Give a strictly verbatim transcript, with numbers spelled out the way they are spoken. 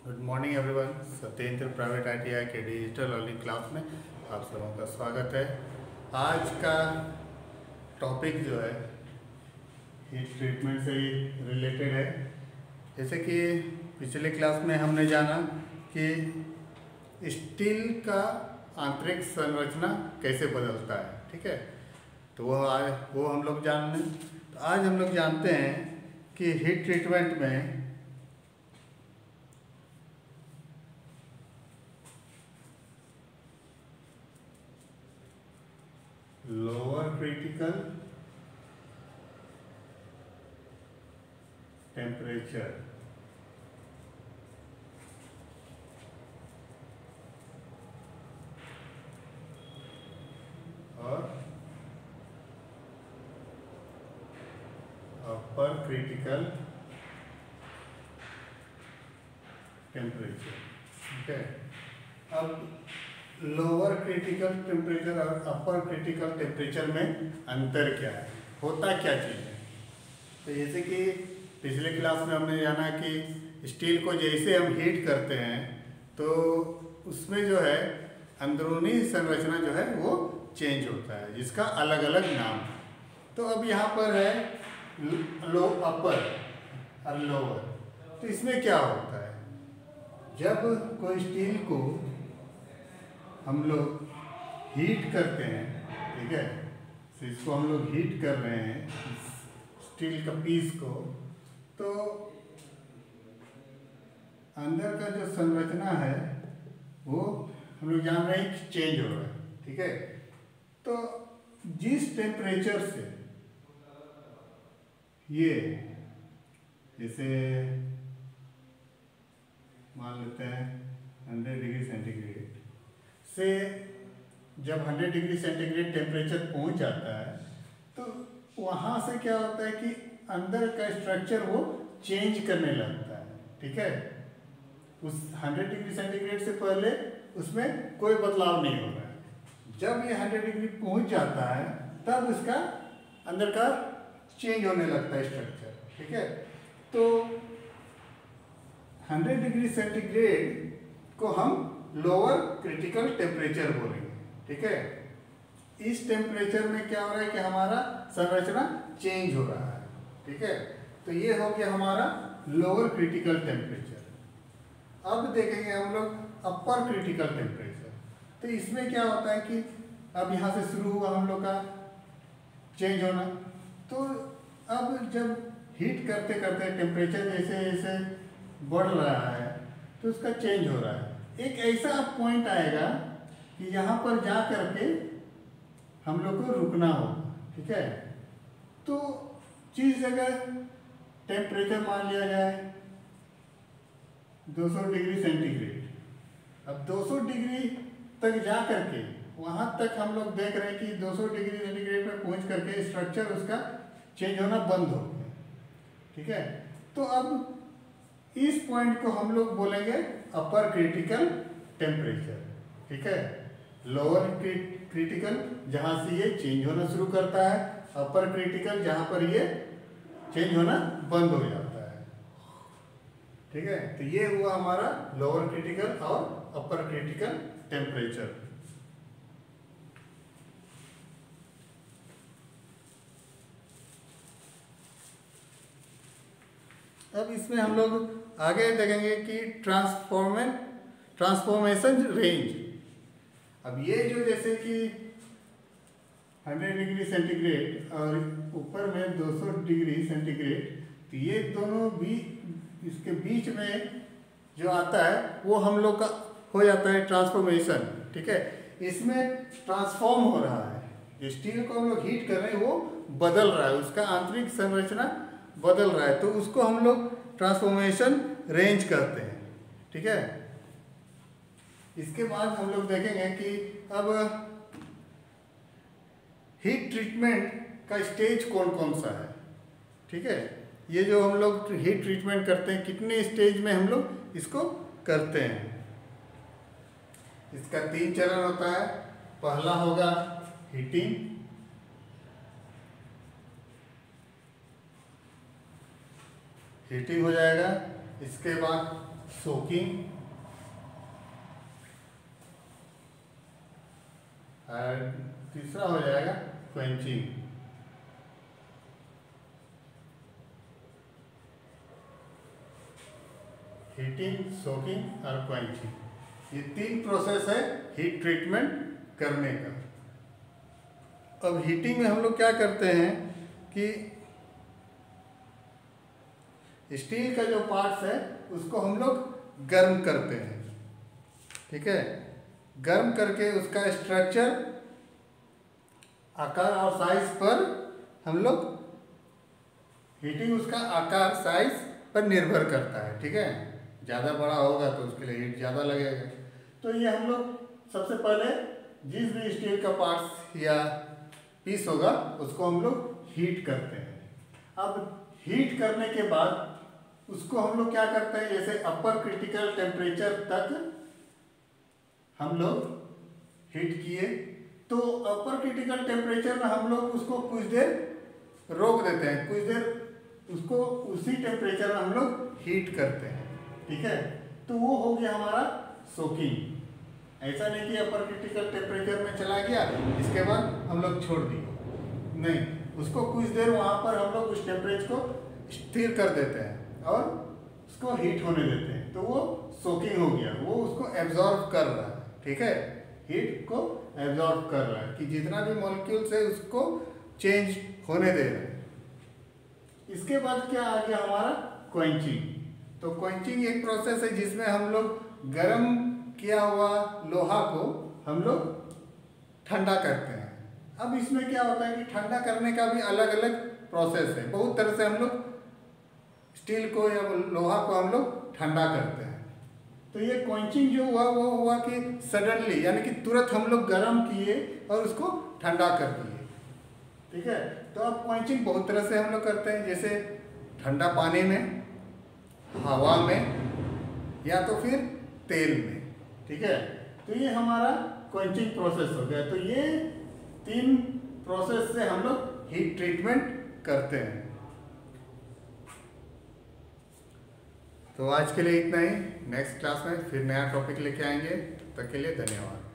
Good morning everyone. Satyendra private ITI के digital learning class में आप सबों का स्वागत है। आज का टॉपिक जो है हीट ट्रीटमेंट से ही रिलेटेड है। जैसे कि पिछले क्लास में हमने जाना कि स्टील का आंतरिक संरचना कैसे बदलता है, ठीक है। तो वो आज वो हम लोग जान लें। तो आज हम लोग जानते हैं कि हीट ट्रीटमेंट में लोअर क्रिटिकल टेम्परेचर और अपर क्रिटिकल टेम्परेचर, ठीक है। अब लोअर क्रिटिकल टेम्परेचर और अपर क्रिटिकल टेम्परेचर में अंतर क्या है, होता क्या चीज़ है। तो जैसे कि पिछले क्लास में हमने जाना कि स्टील को जैसे हम हीट करते हैं तो उसमें जो है अंदरूनी संरचना जो है वो चेंज होता है, जिसका अलग अलग नाम है। तो अब यहाँ पर है लो अपर और लोअर। तो इसमें क्या होता है, जब कोई स्टील को हम लोग हीट करते हैं, ठीक है, तो इसको हम लोग हीट कर रहे हैं स्टील का पीस को, तो अंदर का जो संरचना है वो हम लोग जान रहे हैं कि चेंज हो रहा है, ठीक है। तो जिस टेम्परेचर से ये जैसे मान लेते हैं हंड्रेड डिग्री सेंटीग्रेड से जब हंड्रेड डिग्री सेंटीग्रेड टेम्परेचर पहुंच जाता है तो वहाँ से क्या होता है कि अंदर का स्ट्रक्चर वो चेंज करने लगता है, ठीक है। उस हंड्रेड डिग्री सेंटीग्रेड से पहले उसमें कोई बदलाव नहीं हो रहा है। जब ये हंड्रेड डिग्री पहुंच जाता है तब इसका अंदर का चेंज होने लगता है स्ट्रक्चर, ठीक है। तो हंड्रेड डिग्री सेंटीग्रेड को हम लोअर क्रिटिकल टेम्परेचर बोलेंगे, ठीक है। इस टेम्परेचर में क्या हो रहा है कि हमारा संरचना चेंज हो रहा है, ठीक है। तो ये हो गया हमारा लोअर क्रिटिकल टेम्परेचर। अब देखेंगे हम लोग अपर क्रिटिकल टेम्परेचर। तो इसमें क्या होता है कि अब यहाँ से शुरू हुआ हम लोग का चेंज होना, तो अब जब हीट करते करते टेम्परेचर जैसे जैसे बढ़ रहा है तो उसका चेंज हो रहा है। एक ऐसा पॉइंट आएगा कि यहाँ पर जा करके हम लोग को रुकना होगा, ठीक है। तो जिस जगह टेम्परेचर मान लिया जाए दो सौ डिग्री सेंटीग्रेड, अब दो सौ डिग्री तक जा करके वहाँ तक हम लोग देख रहे हैं कि दो सौ डिग्री सेंटीग्रेड पर पहुँच करके स्ट्रक्चर उसका चेंज होना बंद हो गया, ठीक है। तो अब इस पॉइंट को हम लोग बोलेंगे अपर क्रिटिकल टेम्परेचर, ठीक है। लोअर क्रिटिकल जहाँ से ये चेंज होना शुरू करता है, अपर क्रिटिकल जहाँ पर ये चेंज होना बंद हो जाता है, ठीक है। तो ये हुआ हमारा लोअर क्रिटिकल और अपर क्रिटिकल टेम्परेचर। अब इसमें हम लोग आगे देखेंगे कि ट्रांसफॉर्मेशन ट्रांसफॉर्मेशन रेंज। अब ये जो जैसे कि हंड्रेड डिग्री सेंटीग्रेड और ऊपर में दो सौ डिग्री सेंटीग्रेड, तो ये दोनों भी इसके बीच में जो आता है वो हम लोग का हो जाता है ट्रांसफॉर्मेशन, ठीक है। इसमें ट्रांसफॉर्म हो रहा है, जो स्टील को हम लोग हीट कर रहे हैं वो बदल रहा है, उसका आंतरिक संरचना बदल रहा है, तो उसको हम लोग ट्रांसफॉर्मेशन रेंज करते हैं, ठीक है। इसके बाद हम लोग देखेंगे कि अब हीट ट्रीटमेंट का स्टेज कौन कौन सा है, ठीक है। ये जो हम लोग हीट ट्रीटमेंट करते हैं कितने स्टेज में हम लोग इसको करते हैं। इसका तीन चरण होता है। पहला होगा हीटिंग, हीटिंग हो जाएगा। इसके बाद सोकिंग, और तीसरा हो जाएगा क्वेंचिंग। हीटिंग, सोकिंग और क्वेंचिंग, ये तीन प्रोसेस है हीट ट्रीटमेंट करने का। अब हीटिंग में हम लोग क्या करते हैं कि स्टील का जो पार्ट्स है उसको हम लोग गर्म करते हैं, ठीक है। गर्म करके उसका स्ट्रक्चर, आकार और साइज पर हम लोग, हीटिंग उसका आकार साइज पर निर्भर करता है, ठीक है। ज़्यादा बड़ा होगा तो उसके लिए हीट ज़्यादा लगेगा। तो ये हम लोग सबसे पहले जिस भी स्टील का पार्ट्स या पीस होगा उसको हम लोग हीट करते हैं। अब हीट करने के बाद उसको हम लोग क्या करते हैं, जैसे अपर क्रिटिकल टेम्परेचर तक हम लोग हीट किए तो अपर क्रिटिकल टेम्परेचर में हम लोग उसको कुछ देर रोक देते हैं, कुछ देर उसको उसी टेम्परेचर में हम लोग हीट करते हैं, ठीक है। तो वो हो गया हमारा सोकिंग। ऐसा नहीं कि अपर क्रिटिकल टेम्परेचर में चला गया इसके बाद हम लोग छोड़ दिए, नहीं, उसको कुछ देर वहाँ पर हम लोग उस टेम्परेचर को स्थिर कर देते हैं और उसको हीट होने देते हैं, तो वो सोकिंग हो गया। वो उसको एब्जॉर्ब कर रहा है, ठीक है, हीट को एब्जॉर्ब कर रहा है कि जितना भी मॉलिक्यूल्स है उसको चेंज होने दे रहा है। इसके बाद क्या आ गया हमारा क्वेंचिंग। तो क्वेंचिंग एक प्रोसेस है जिसमें हम लोग गर्म किया हुआ लोहा को हम लोग ठंडा करते हैं। अब इसमें क्या होता है कि ठंडा करने का भी अलग अलग प्रोसेस है। बहुत तरह से हम लोग स्टील को या लोहा को हम लोग ठंडा करते हैं। तो ये क्वेंचिंग जो हुआ वो हुआ कि सडनली, यानी कि तुरंत हम लोग गर्म किए और उसको ठंडा कर दिए, ठीक है। तो अब क्वेंचिंग बहुत तरह से हम लोग करते हैं, जैसे ठंडा पानी में, हवा में, या तो फिर तेल में, ठीक है। तो ये हमारा क्वेंचिंग प्रोसेस हो गया। तो ये तीन प्रोसेस से हम लोग हीट ट्रीटमेंट करते हैं। तो आज के लिए इतना ही। नेक्स्ट क्लास में फिर नया टॉपिक लेके आएंगे। तब तक के लिए धन्यवाद।